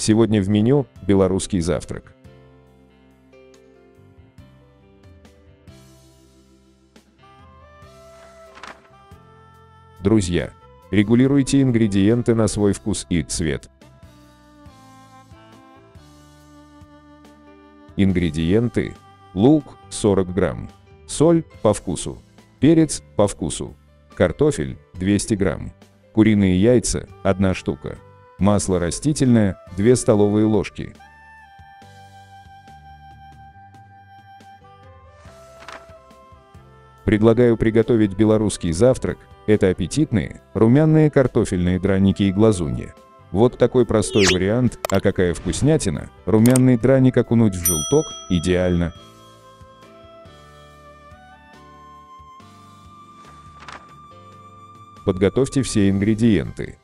Сегодня в меню белорусский завтрак. Друзья, регулируйте ингредиенты на свой вкус и цвет. Ингредиенты: лук 40 грамм, соль по вкусу, перец по вкусу, картофель 200 грамм, куриные яйца 1 штука, масло растительное 2 столовые ложки. Предлагаю приготовить белорусский завтрак. Это аппетитные, румяные картофельные драники и глазунья. Вот такой простой вариант, а какая вкуснятина! Румяный драник окунуть в желток – идеально! Подготовьте все ингредиенты.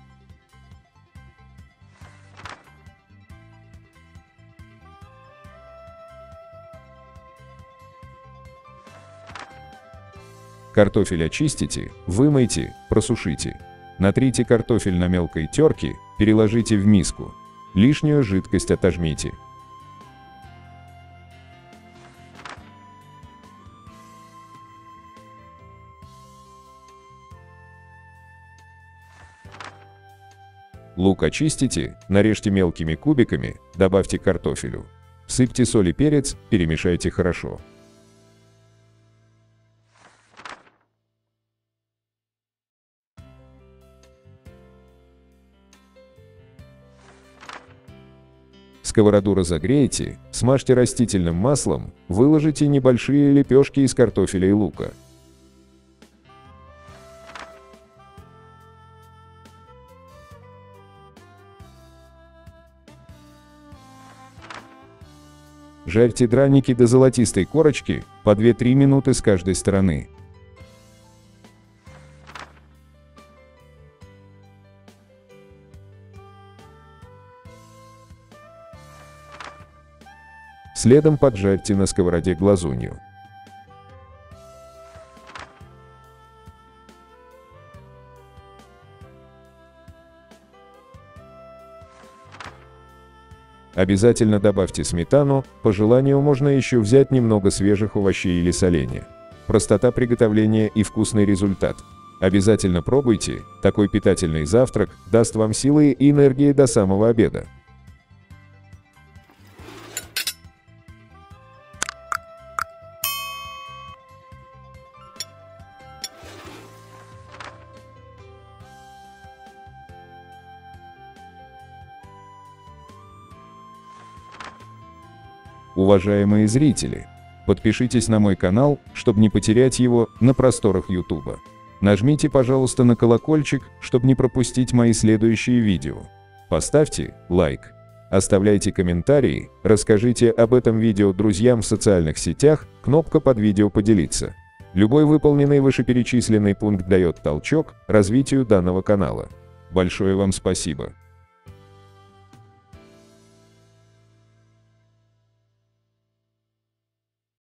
Картофель очистите, вымойте, просушите. Натрите картофель на мелкой терке, переложите в миску. Лишнюю жидкость отожмите. Лук очистите, нарежьте мелкими кубиками, добавьте к картофелю. Всыпьте соль и перец, перемешайте хорошо. Сковороду разогрейте, смажьте растительным маслом, выложите небольшие лепешки из картофеля и лука. Жарьте драники до золотистой корочки, по 2-3 минуты с каждой стороны. Следом поджарьте на сковороде глазунью. Обязательно добавьте сметану, по желанию можно еще взять немного свежих овощей или соленья. Простота приготовления и вкусный результат. Обязательно пробуйте, такой питательный завтрак даст вам силы и энергии до самого обеда. Уважаемые зрители, подпишитесь на мой канал, чтобы не потерять его на просторах YouTube. Нажмите, пожалуйста, на колокольчик, чтобы не пропустить мои следующие видео. Поставьте лайк, оставляйте комментарии, расскажите об этом видео друзьям в социальных сетях, кнопка под видео «Поделиться». Любой выполненный вышеперечисленный пункт дает толчок развитию данного канала. Большое вам спасибо!